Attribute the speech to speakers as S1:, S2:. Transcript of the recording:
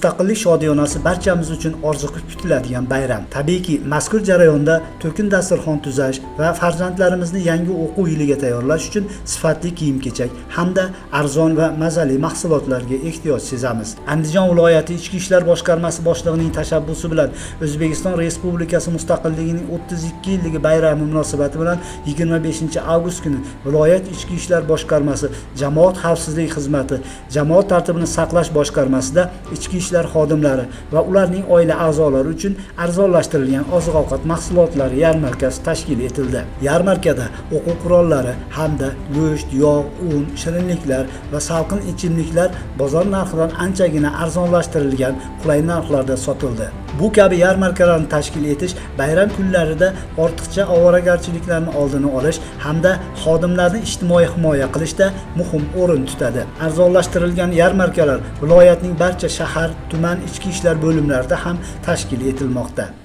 S1: Mustaqillik shodiyonasi barchamiz uchun orziqib kutiladigan bayram. Tabiiyki, mazkur jarayonda to'kin dasturxon tuzash va farzandlarimizni yangi o'quv yiliga tayyorlash uchun sifatli kiyim-kechak hamda arzon va mazali mahsulotlarga ehtiyoj sezamiz. Andijon viloyati Ichki ishlar boshqarmasi boshlig'ining tashabbusi bilan O'zbekiston Respublikasi mustaqilligining 32 yilligi bayrami munosabati bilan 25 avgust kuni viloyat Ichki ishlar boshqarmasi Jamoat xavfsizligi xizmati, jamoat tartibini saqlash boshqarmasida ichki ishlar xodimlari va ularning oila a'zolari uchun arzonlashtirilgan oziq-ovqat mahsulotlari yarmarkasi tashkil etildi. Yarmarkada o'quv qurollari hamda go'sht, yog', un, shirinliklar va salqin ichimliklar bozor narxidan anchagina arzonlashtirilgan qulay narxlarda sotildi. Bu kabi yarmarkalarni tashkil etish bayram kunlarida ortiqcha ovoragarchiliklarni oldini olish hamda xodimlarni ijtimoiy himoya qilishda muhim o'rin tutadi. Arzonlashtirilgan yarmarkalar viloyatning barcha shahar, tuman ichki ishlar bo'limlarida ham tashkil etilmoqda.